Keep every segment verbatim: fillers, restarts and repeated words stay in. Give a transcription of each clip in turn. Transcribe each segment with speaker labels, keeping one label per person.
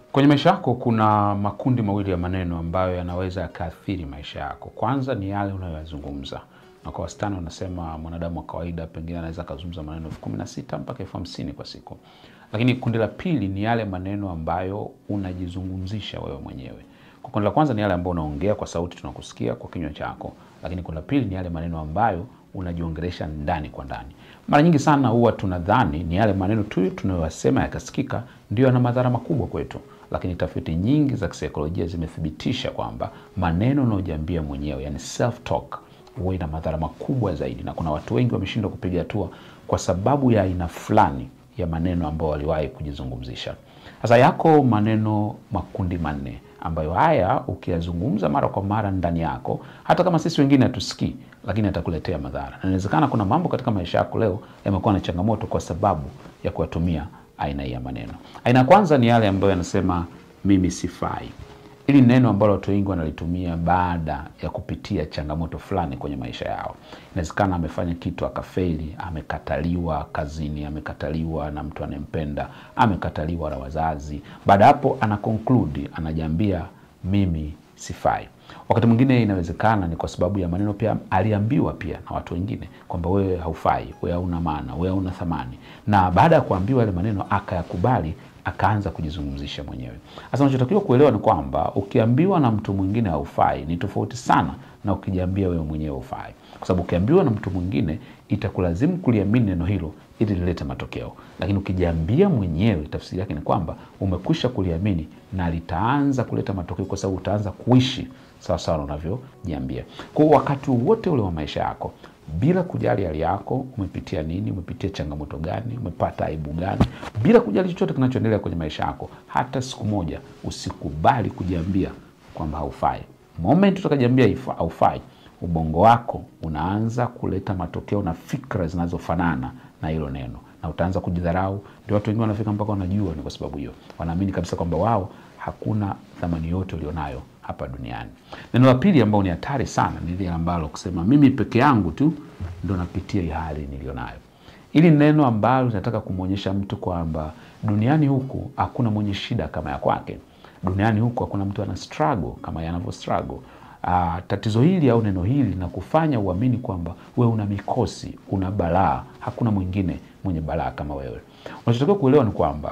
Speaker 1: Kwenye maisha yako kuna makundi mawili ya maneno ambayo yanaweza yakaathiri maisha yako. Kwanza ni yale unayoyazungumza. Na kwa wastani unasema mwanadamu wa kawaida pengine anaweza kuzungumza maneno elfu kumi na sita mpaka elfu hamsini kwa siku. Lakini kundi la pili ni yale maneno ambayo unajizungumzisha wewe mwenyewe. Kwa kundi la kwanza ni yale ambayo unaongea kwa sauti tunakusikia kwa kinywa chako. Lakini kundi la pili ni yale maneno ambayo unajiongelesha ndani kwa ndani. Mara nyingi sana huwa tunadhani ni yale maneno tu tunayosema yakasikika ndio yana madhara makubwa kwetu. Lakini tafiti nyingi za kisaikolojia zimethibitisha kwamba maneno unayojiambia mwenyewe, yani self talk, huwa ina madhara makubwa zaidi, na kuna watu wengi wameshindwa kupiga hatua kwa sababu ya aina fulani ya maneno ambayo waliwahi kujizungumzisha. Sasa yako maneno makundi manne ambayo haya ukiyazungumza mara kwa mara ndani yako, hata kama sisi wengine hatusikii, lakini atakuletea madhara. Na inawezekana kuna mambo katika maisha yako leo yamekuwa na changamoto kwa sababu ya kuyatumia aina ya maneno. Aina kwanza ni yale ambayo yanasema mimi sifai. Hili neno ambalo watu wengi wanalitumia baada ya kupitia changamoto fulani kwenye maisha yao. Inawezekana amefanya kitu akafeli, amekataliwa kazini, amekataliwa na mtu anempenda, amekataliwa na wazazi. Baada hapo ana conclude, anajiambia mimi sifai. Wakati mwingine inawezekana ni kwa sababu ya maneno pia aliambiwa pia na watu wengine kwamba wewe haufai, wewe hauna maana, wewe hauna thamani. Na baada ya kuambiwa yale maneno akayakubali, akaanza kujizungumzisha mwenyewe. Sasa unachotakiwa kuelewa ni kwamba ukiambiwa na mtu mwingine haufai ni tofauti sana na ukijiambia wewe mwenyewe haufai. Kwa sababu ukiambiwa na mtu mwingine itakulazimu kuliamini neno hilo ili lilete matokeo. Lakini ukijiambia mwenyewe tafsiri yake ni kwamba umekwisha kuliamini na litaanza kuleta matokeo kwa sababu utaanza kuishi sawa sawa unavyojiambia. Kwa wakati wote ule wa maisha yako, bila kujali hali yako, umepitia nini, umepitia changamoto gani, umepata aibu gani, bila kujali chochote kinachoendelea kwenye maisha yako, hata siku moja usikubali kujiambia kwamba haufai. Moment utakajiambia haufai, ubongo wako unaanza kuleta matokeo na fikra zinazofanana na hilo neno, na utaanza kujidharau. Ndio watu wengi wanafika mpaka wanajua ni kwa sababu hiyo. Wanaamini kabisa kwamba wao hakuna thamani yote ulionayo hapa duniani. Neno la pili ambalo ni hatari sana ni ile ambalo kusema mimi peke yangu tu ndo napitia hii hali nilionayo. Ili neno ambalo linataka kumuonyesha mtu kwamba duniani huku hakuna mwenye shida kama ya kwake. Duniani huku hakuna mtu ana struggle kama yanavyo struggle. Uh, tatizo hili au neno hili linakufanya uamini kwamba wewe una mikosi, una balaa, hakuna mwingine mwenye balaa kama wewe. Unachotakiwa kuelewa ni kwamba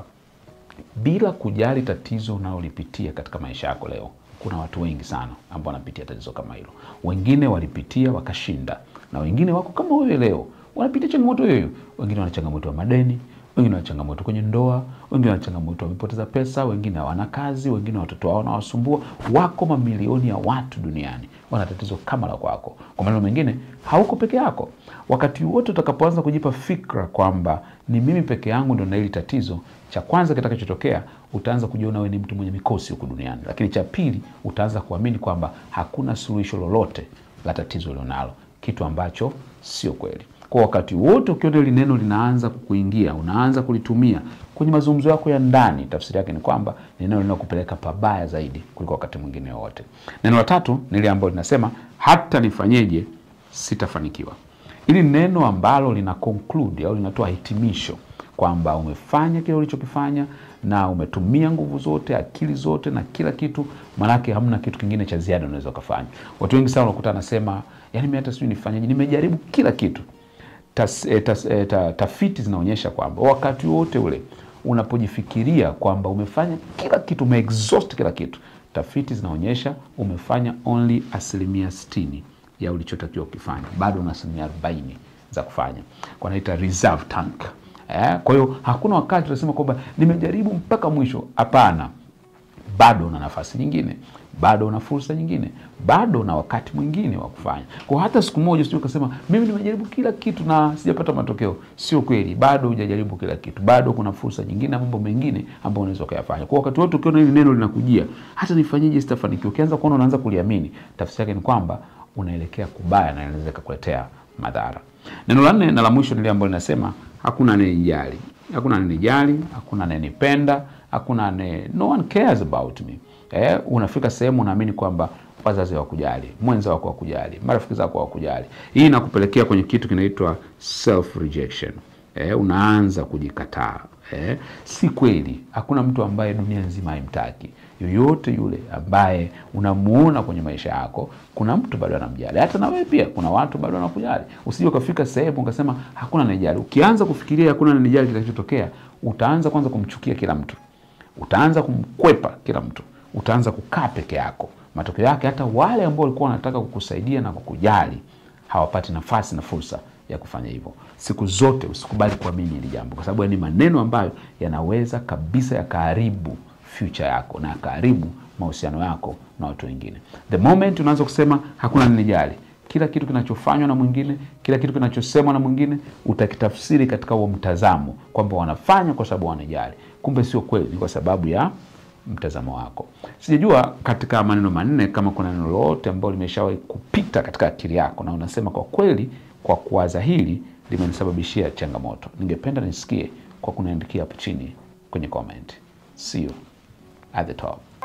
Speaker 1: bila kujali tatizo unalolipitia katika maisha yako leo, kuna watu wengi sana ambao wanapitia tatizo kama hilo. Wengine walipitia wakashinda, na wengine wako kama wewe leo wanapitia changamoto hiyo. Wengine wana changamoto ya madeni, wengine wana changamoto kwenye ndoa, wengine wana changamoto wamepoteza pesa, wengine hawana kazi, wengine watoto wao wanawasumbua. Wako mamilioni ya watu duniani wana tatizo kama la kwako. Kwa maneno mengine, hauko peke yako. Wakati wote utakapoanza kujipa fikra kwamba ni mimi peke yangu ndio na hili tatizo, cha kwanza kitakachotokea utaanza kujiona wewe ni mtu mwenye mikosi huko duniani. Lakini cha pili utaanza kuamini kwamba hakuna suluhisho lolote la tatizo ulilonalo, kitu ambacho sio kweli. Kwa wakati wote ukiona ile neno linaanza kukuingia, unaanza kulitumia kwenye mazungumzo yako ya ndani, tafsiri yake ni kwamba ni neno linalokupeleka pabaya zaidi kuliko wakati mwingine wote. Neno la tatu ni ile ambalo linasema hata nifanyeje sitafanikiwa. Ili neno ambalo lina conclude au linatoa hitimisho kwamba umefanya kile ulichokifanya na umetumia nguvu zote, akili zote na kila kitu, manake hamna kitu kingine cha ziada unaweza kufanya. Watu wengi sana wanakuta nasema, yani mimi hata sijui nifanyaje, nimejaribu kila kitu. Tas, eh, tas, eh, ta, tafiti zinaonyesha kwamba wakati wote ule unapojifikiria kwamba umefanya kila kitu, umeexhaust kila kitu, tafiti zinaonyesha umefanya only asilimia sitini ya ulichotakiwa kufanya. Bado una asilimia arobaini za kufanya. Kwa naita reserve tank. Eh, kwa hiyo hakuna wakati tunasema kwamba nimejaribu mpaka mwisho. Hapana. Bado una nafasi nyingine, bado una fursa nyingine, bado una wakati mwingine wa kufanya. Kwa hata siku moja usije ukasema mimi nimejaribu kila kitu na sijapata matokeo. Sio kweli, bado hujajaribu kila kitu. Bado kuna fursa nyingine na mambo mengine ambayo unaweza kuyafanya. Kwa wakati wote ukiona hili neno linakujia, hata nifanyeje sitafanikiwa, ukianza kuona unaanza kuliamini, tafsiri yake ni kwamba unaelekea kubaya na inaweza kukuletea madhara. Neno la nne na la mwisho ni ambalo linasema hakuna anayejali. Hakuna anayejali, hakuna ananipenda, hakuna ane, no one cares about me. Eh, unafika sehemu unaamini kwamba wazazi hawakujali, mwenza wako hawakujali, marafiki zako hawakujali. Hii inakupelekea kwenye kitu kinaitwa self rejection. eh, unaanza kujikataa. Eh, si kweli. Hakuna mtu ambaye dunia nzima haimtaki. Yoyote yule ambaye unamuona kwenye maisha yako, kuna mtu bado anamjali. Hata na wewe pia kuna watu bado wanakujali. Usije ukafika sehemu ukasema hakuna anijali. Ukianza kufikiria hakuna anijali kitakachotokea, utaanza kwanza kumchukia kila mtu. Utaanza kumkwepa kila mtu. Utaanza kukaa peke yako. Matokeo yake hata wale ambao walikuwa wanataka kukusaidia na kukujali hawapati nafasi na fursa ya kufanya hivyo. Siku zote usikubali kuamini hili jambo, kwa sababu ni maneno ambayo yanaweza kabisa yakaharibu future yako na yakaharibu mahusiano yako na watu wengine. The moment unaanza kusema hakuna anijali, kila kitu kinachofanywa na mwingine, kila kitu kinachosemwa na mwingine, utakitafsiri katika huo mtazamo kwamba wanafanya kwa sababu wanajali. Kumbe sio kweli, ni kwa sababu ya mtazamo wako. Sijajua katika maneno manne kama kuna neno lolote ambalo limeshawahi kupita katika akili yako na unasema kwa kweli kwa kuwaza hili limenisababishia changamoto. Ningependa nisikie kwa kuniandikia hapo chini kwenye comment. See you at the top.